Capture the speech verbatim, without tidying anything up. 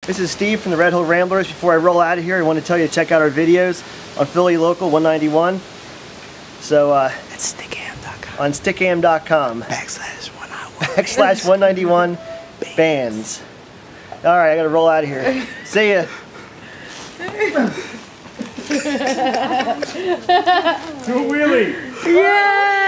This is Steve from the Red Hill Ramblers. Before I roll out of here, I want to tell you to check out our videos on Philly Local one ninety-one. So, uh, that's stickam dot com. On stickam dot com. Backslash one ninety-one. Backslash one ninety-one bands. Alright, I gotta roll out of here. See ya. Do a wheelie. Yeah!